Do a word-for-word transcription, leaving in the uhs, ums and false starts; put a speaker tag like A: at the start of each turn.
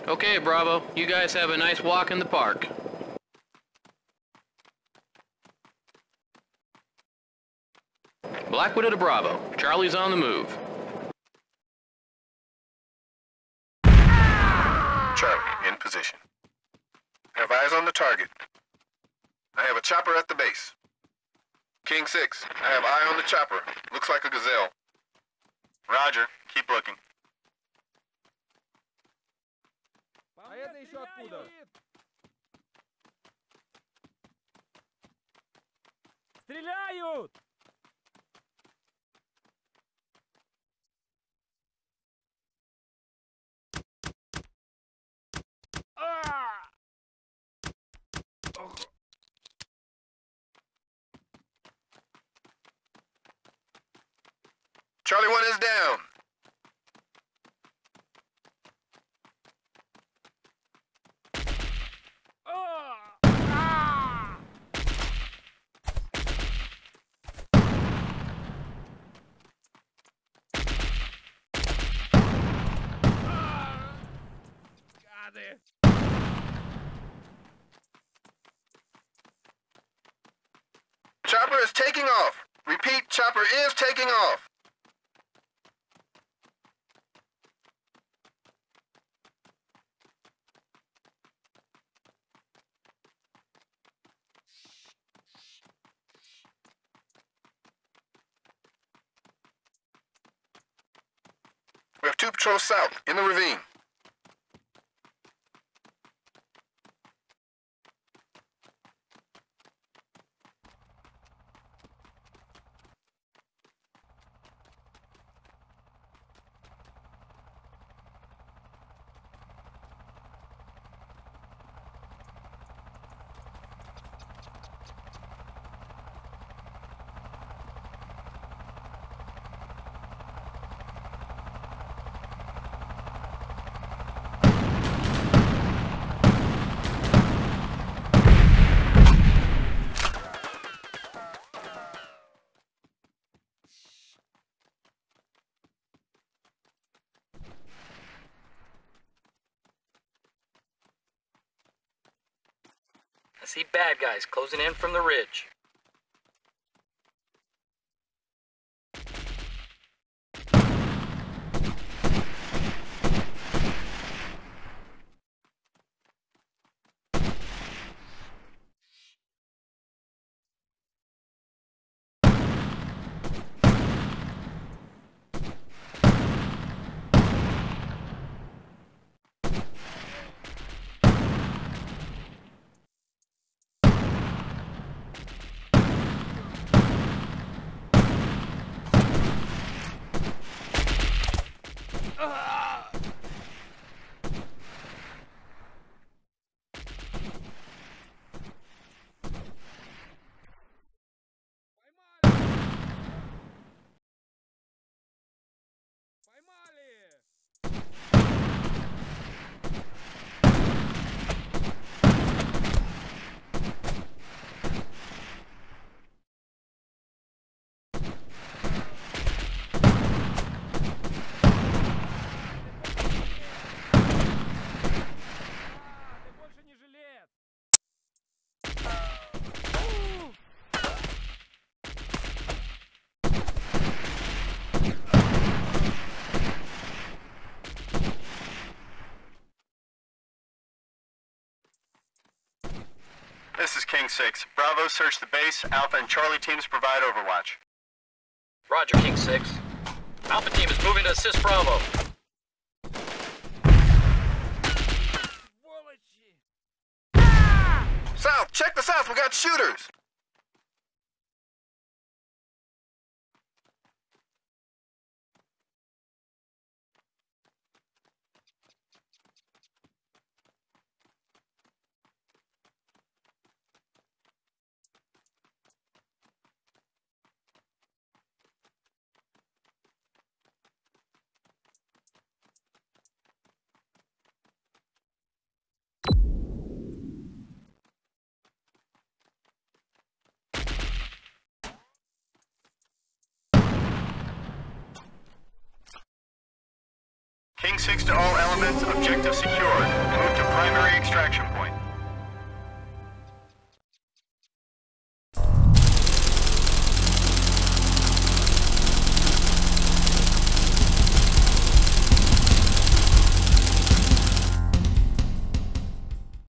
A: Okay, Bravo. You guys have a nice walk in the park. Blackwood to Bravo. Charlie's on the move.
B: Charlie, in position. Have eyes on the target. I have a chopper at the base. King six, I have eye on the chopper. Looks like a gazelle. Roger, keep looking.
C: А это еще откуда? Стреляют!
B: Charlie one is down. Chopper is taking off. Repeat, chopper is taking off. We have two patrols south, in the ravine.
A: I see bad guys closing in from the ridge.
B: This is King six. Bravo, search the base. Alpha and Charlie teams provide overwatch.
A: Roger, King six. Alpha team is moving to assist Bravo.
B: South! Check the south! We got shooters! King six to all elements, objective secured. Move to primary extraction point.